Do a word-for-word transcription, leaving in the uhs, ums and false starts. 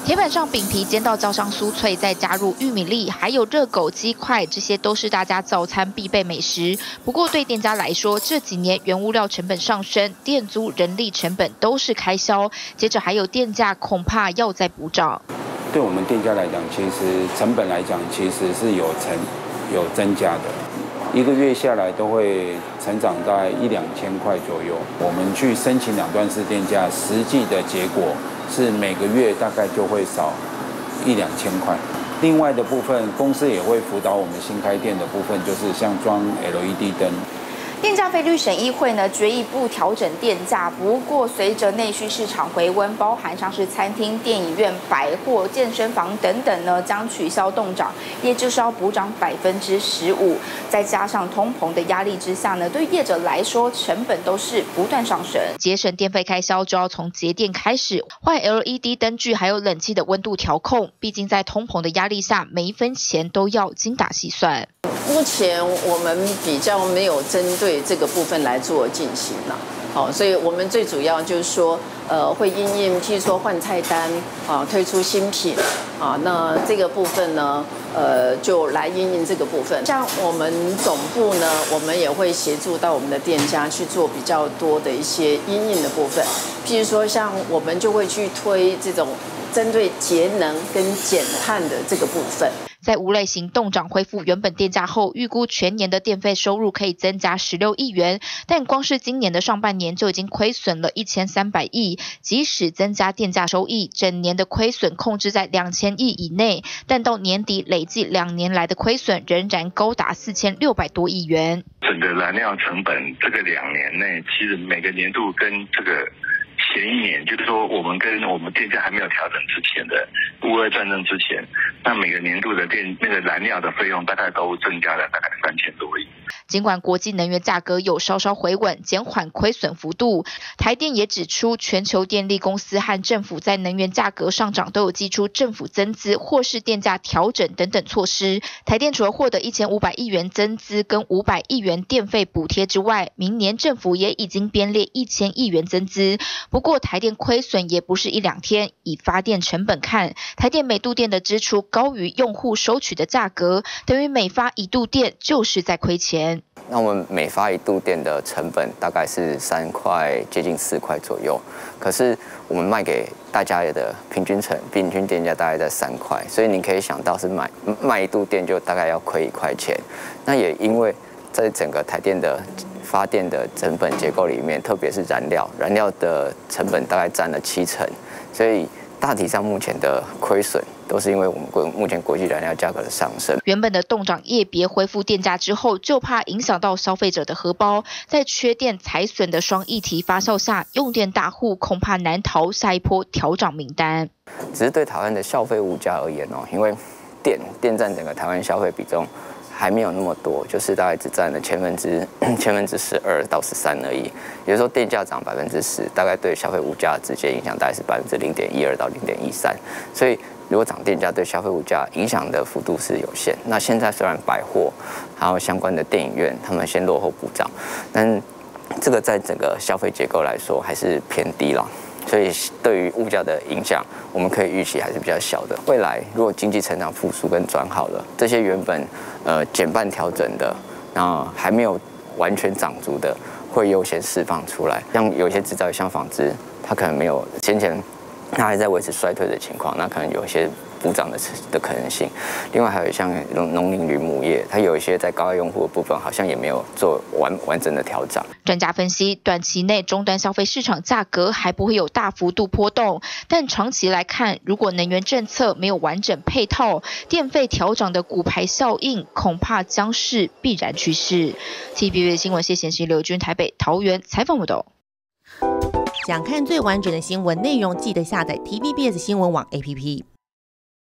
铁板上饼皮煎到焦香酥脆，再加入玉米粒，还有热狗鸡块，这些都是大家早餐必备美食。不过对店家来说，这几年原物料成本上升，店租、人力成本都是开销，接着还有电价，恐怕要再补涨。 对我们店家来讲，其实成本来讲，其实是有成有增加的。一个月下来都会成长大概一两千块左右。我们去申请两段式电价，实际的结果是每个月大概就会少一两千块。另外的部分，公司也会辅导我们新开店的部分，就是像装 L E D 灯。 电价费率审议会呢决议不调整电价，不过随着内需市场回温，包含像是餐厅、电影院、百货、健身房等等呢，将取消冻涨，也就是要补涨百分之十五。再加上通膨的压力之下呢，对业者来说成本都是不断上升。 节省电费开销就要从节电开始，换 L E D 灯具还有冷气的温度调控。毕竟在通膨的压力下，每一分钱都要精打细算。 目前我们比较没有针对这个部分来做进行了，好，所以我们最主要就是说，呃，会因应譬如说换菜单啊，推出新品啊，那这个部分呢，呃，就来因应这个部分。像我们总部呢，我们也会协助到我们的店家去做比较多的一些因应的部分，譬如说像我们就会去推这种针对节能跟减碳的这个部分。 在无类型冻涨恢复原本电价后，预估全年的电费收入可以增加十六亿元，但光是今年的上半年就已经亏损了一千三百亿。即使增加电价收益，整年的亏损控制在两千亿以内，但到年底累计两年来的亏损仍然高达四千六百多亿元。 整个燃料成本这个两年内，其实每个年度跟这个前一年，就是说我们跟我们电价还没有调整之前的乌俄战争之前，那每个年度的电那个燃料的费用大概都增加了大概三千多亿。 尽管国际能源价格有稍稍回稳，减缓亏损幅度，台电也指出，全球电力公司和政府在能源价格上涨都有祭出政府增资或是电价调整等等措施。台电除了获得一千五百亿元增资跟五百亿元电费补贴之外，明年政府也已经编列一千亿元增资。不过台电亏损也不是一两天，以发电成本看，台电每度电的支出高于用户收取的价格，等于每发一度电就是在亏钱。 那我们每发一度电的成本大概是三块，接近四块左右。可是我们卖给大家的平均成平均电价大概在三块，所以你可以想到是买卖一度电就大概要亏一块钱。那也因为在整个台电的发电的成本结构里面，特别是燃料，燃料的成本大概占了七成，所以大体上目前的亏损都是因为我们国目前国际燃料价格的上升。 原本的冻涨业别恢复电价之后，就怕影响到消费者的荷包，在缺电财损的双议题发酵下，用电大户恐怕难逃下一波调涨名单。 只是对台湾的消费物价而言哦，因为电电占整个台湾消费比重还没有那么多，就是大概只占了千分之千分之十二到十三而已。也就是说，电价涨百分之十，大概对消费物价直接影响大概是百分之零点一二到零点一三。所以，如果涨电价对消费物价影响的幅度是有限。那现在虽然百货还有相关的电影院，他们先落后补涨，但这个在整个消费结构来说还是偏低了。所以对于物价的影响，我们可以预期还是比较小的。未来如果经济成长复苏跟转好了，这些原本呃减半调整的，然后还没有完全涨足的，会优先释放出来。像有一些制造业，像纺织，它可能没有先前它还在维持衰退的情况，那可能有一些补涨的的可能性。另外还有像农林渔牧业，它有一些在高压用户的部分好像也没有做完完整的调整。 专家分析，短期内终端消费市场价格还不会有大幅度波动，但长期来看，如果能源政策没有完整配套，电费调涨的骨牌效应恐怕将是必然趋势。T V B S 新闻谢贤熙、刘军台北、桃园采访报道。 想看最完整的新闻内容，记得下载 T V B S 新闻网 A P P。